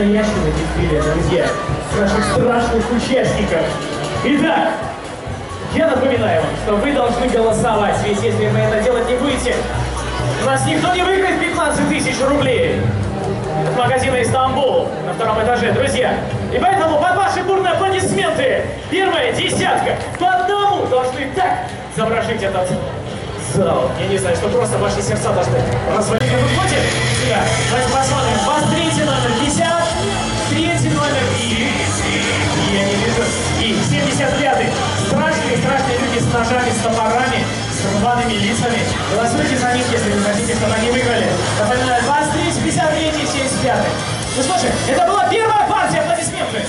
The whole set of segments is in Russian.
настоящего дефиле, друзья, наших страшных участников. Итак, я напоминаю вам, что вы должны голосовать, ведь если вы это делать не будете, у нас никто не выиграет 15 тысяч рублей от магазина «Истамбул» на втором этаже, друзья. И поэтому под ваши бурные аплодисменты первая десятка по одному должны так заворожить этот зал. Я не знаю, что просто ваши сердца должны развалить. Выходит? Да. Давайте посмотрим. У вас третий номер 50, третий номер я не вижу. И 75-й. Страшные люди с ножами, с топорами, с рваными лицами. Голосуйте за них, если вы хотите, чтобы они выиграли. Напоминаю, 23, 53, 75. Ну что же, это была первая партия. Аплодисменты.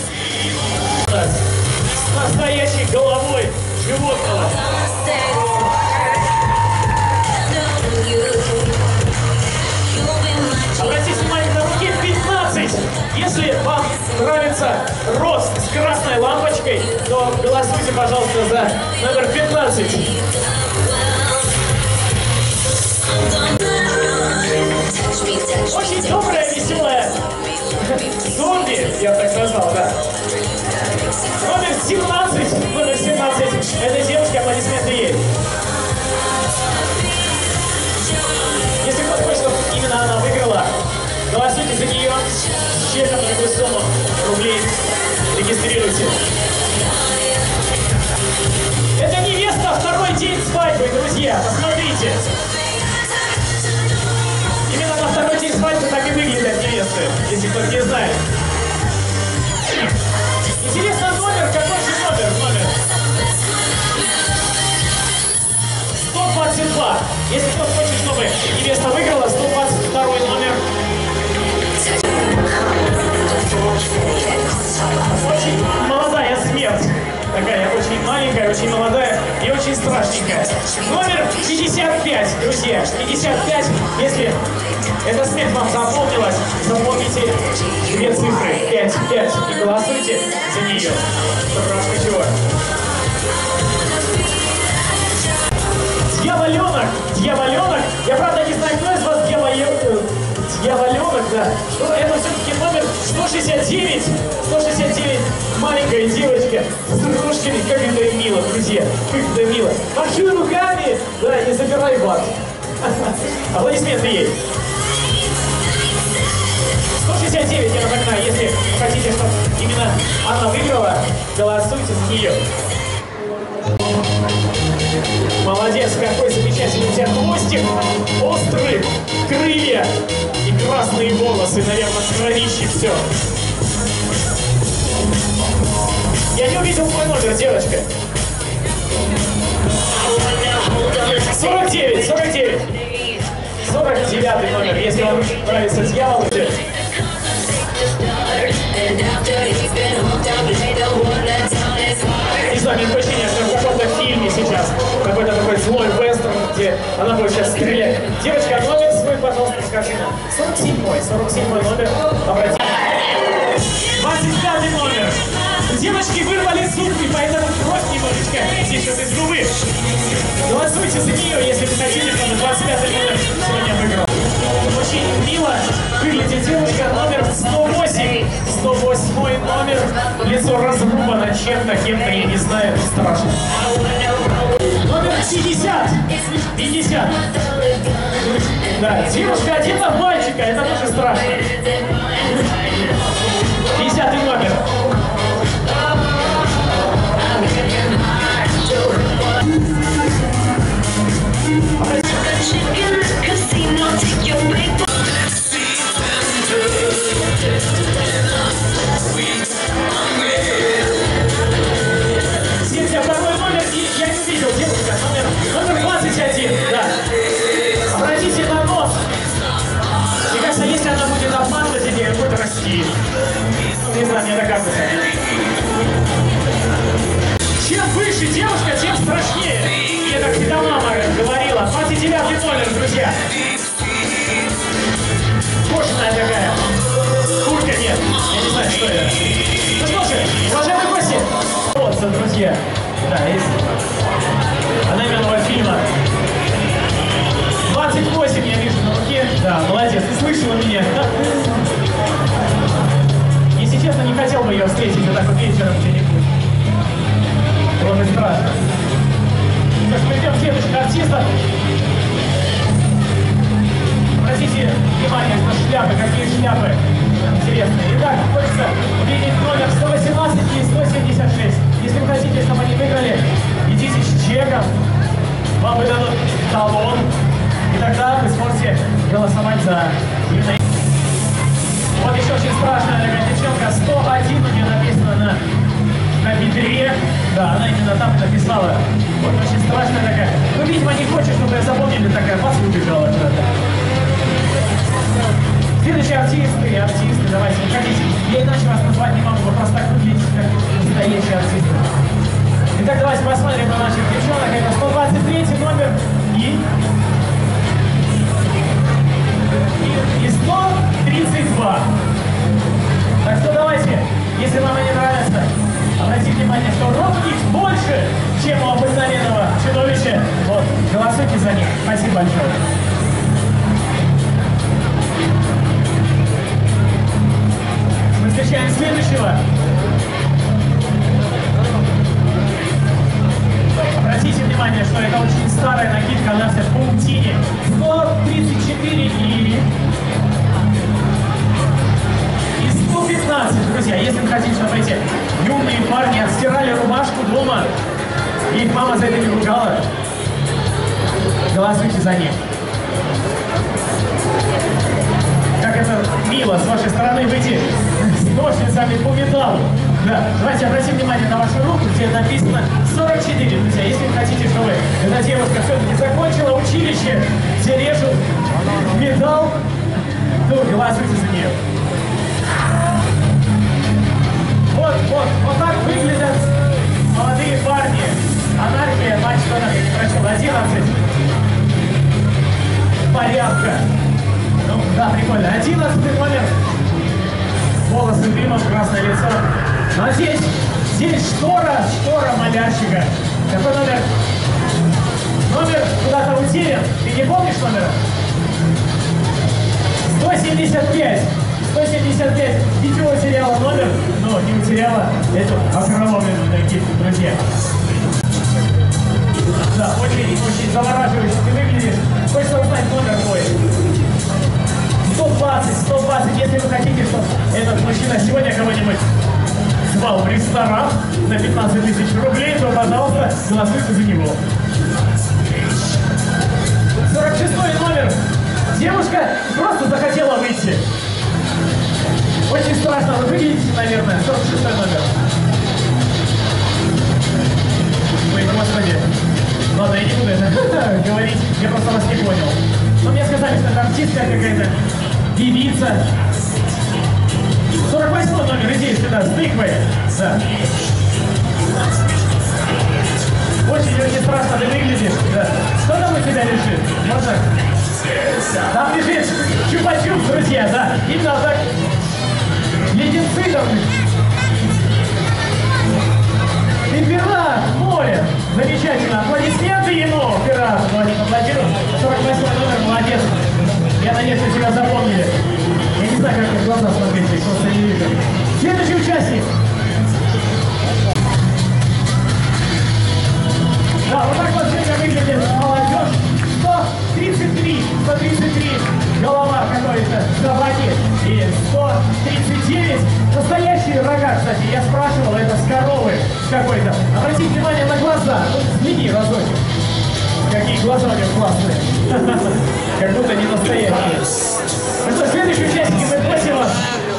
С настоящей головой животного. Обратите внимание, на руке 15. Если вам нравится рост с красной лампочкой, то голосуйте, пожалуйста, за номер 15. Очень добрая, веселая зомби, я так назвал, да. Номер 17. Номер 17. Этой девушке аплодисменты ей. Если кто-то хочет, чтобы именно она выиграла, голосуйте за нее с чеком на такую сумму рублей. Регистрируйте. Это невеста, второй день свадьбы, друзья. Посмотрите. Именно на второй день свадьбы так и выглядят невесты, если кто-то не знает. Интересно номер, какой же номер? 122. Если кто-то хочет, чтобы невеста выиграла, 122 номер. Очень молодая смерть. Такая очень маленькая, очень молодая и очень страшненькая. Номер 55, друзья. 55. Если эта смерть вам запомнилась, запомните две цифры. 5, 5. И голосуйте за нее. Страшно чего. Дьяволенок, дьяволенок. Я правда не знаю, кто из вас дьяволенок, да. Это все-таки номер 169. 169. Маленькая девочка с рожками. Как это мило, друзья. Как это мило. Махи руками. Да, не забирай бат. Аплодисменты ей. 169, я напоминаю, если хотите, чтобы именно она выиграла, голосуйте за нее. Молодец, какой замечательный у тебя хвостик, острые крылья и красные волосы, наверное, с кровищей все. Я не увидел твой номер, девочка. 49, 49. 49 номер, если вам нравится дьявол. Не знаю, мне такое ощущение, что в каком-то фильме сейчас, какой-то такой злой вестерн, где она будет сейчас стрелять. Девочка, номер свой, пожалуйста, скажи нам. 47 номер, обратите. 25 номер. Девочки вырвали зубы, поэтому кровь немножечко течет из губы. Голосуйте за нее, если вы хотите, чтобы 25 номер сегодня выиграл. Очень мило выглядит девушка, номер 108. 108 номер. Лицо разрубано чем-то, кем-то, я не знаю, это страшно. Номер 50. 50. Да, девушка одета в мальчика, это тоже страшно. 50 номер. Второй номер, и я не увидел, девушка, номер 21, да. Обратите на нос. Мне кажется, если она будет обманывать, идея будет расти. Не знаю, мне так кажется. Чем выше девушка, тем страшнее. Мне так всегда мама говорила. 29 номер, друзья. Кожаная такая. Куртка нет. Я не знаю, что это. Ну что же, уважаемые гости. Вот, друзья. Да, есть. Одноименного фильма. 28 я вижу на руке. Да, молодец. Ты слышала меня? честно, не хотел бы ее встретить вот так вот вечером где-нибудь. Было бы страшно. Так что мы идем следующих артистов. Обратите внимание на шляпы, какие шляпы интересные. Итак, хочется увидеть номер 118 и 176. Если вы хотите, чтобы они выиграли, идите с чеком, вам выдадут талон, и тогда вы сможете голосовать за именно. Вот еще очень страшная такая девчонка, 101 у нее написано на бедре. Да, она именно там написала. Вот очень страшная такая. Ну, видимо, не хочет, чтобы ее запомнили, такая бац, убежала куда-то. Следующие артисты, давайте, выходите. Я иначе вас назвать не могу, вы просто так выглядите, как настоящие артисты. Итак, давайте посмотрим на наших девчонок. Это 123 номер и 132. Так что давайте, если вам они нравятся, обратите внимание, что рост их больше, чем у обыкновенного чудовища. Вот, голосуйте за них. Спасибо большое. Мы встречаем следующего. Обратите внимание, что это очень старая накидка, она вся в паутине. 134 и 115, друзья. Если вы хотите, чтобы эти юные парни отстирали рубашку дома, и их мама за это не ругала, голосуйте за них. Как это мило с вашей стороны выйти с ножницами по металлу. Да, давайте обратим внимание на вашу руку, где написано 44, друзья. Если вы хотите, чтобы эта девушка все-таки закончила училище, где режут металл, то голосуйте за нее. Вот так выглядят молодые парни. Анархия, матч, что она прочел, 11. Порядка. Ну, да, прикольно. 11 номер. Волосы дымом, красное лицо. Но здесь штора малярщика. Какой номер? Номер куда-то утерян. Ты не помнишь номера? 175. 175. Дитё утеряла номер, но не утеряла эту окровавленную накидку, друзья. Да, очень завораживающе ты выглядишь. Хочется узнать номер твой. 120. Если вы хотите, чтобы этот мужчина сегодня кого-нибудь звал в ресторан на 15 тысяч рублей, то, пожалуйста, голосуйте за него. 46 номер. Девушка просто захотела выйти. Очень страшно вы выглядите, наверное. 46 номер. Ой, господи. Ладно, я не буду это говорить, я просто вас не понял. Но мне сказали, что это артистка какая-то, певица. 48 номер, иди сюда, с тыквой. Да. Очень страшно ты выглядишь. Да. Что там у тебя лежит? Можно? Там лежит чупа-чупс, друзья, да. Именно так. Леденцы там. И пират, море. Замечательно. Аплодисменты ему, пират. Ну, они аплодируют. 48 номер, молодец. Я надеюсь, что тебя запомнили. Я не знаю, как в глаза смотреть, я просто не вижу. Следующий участник. Да, вот так вот сегодня выглядит молодежь. 133 голова какой-то собаки и 139 настоящие рога, кстати. Я спрашивал, это с коровы какой-то. Обратите внимание на глаза. Взгляни разочек. Какие глаза у него классные. Как будто не настоящие. Ну что, следующие участники, мы просим вас.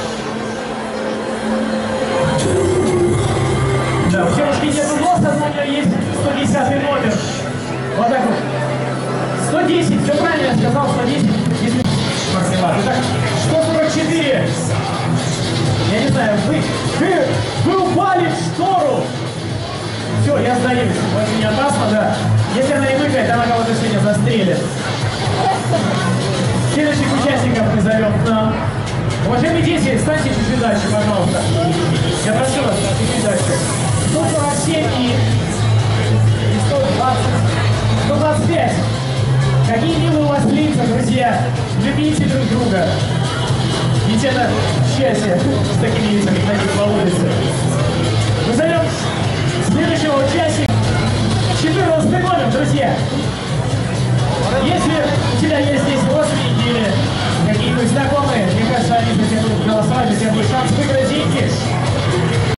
Да, у девушки нету носа, но у нее есть 110 номер. Вот так вот. 110, все правильно я сказал, 110. Если... Итак, 144. Я не знаю, вы упали в штору. Все, я сдаюсь. Очень опасно, да. Если она не выиграет, она кого-то сегодня застрелит. Следующих участников мы зовем к нам. Уважаемые дети, станьте чуть дальше, пожалуйста. Я прошу вас, чуть дальше. 147 и 120, 125. Какие милые у вас лица, друзья. Любите друг друга. Несено счастье с такими лицами ходить по улице. Мы зовем следующего участника. 14 номер, друзья. Если у тебя есть здесь родственники или какие-нибудь знакомые, мне кажется, они за тебя будут голосовать, у тебя будет шанс выиграть деньги.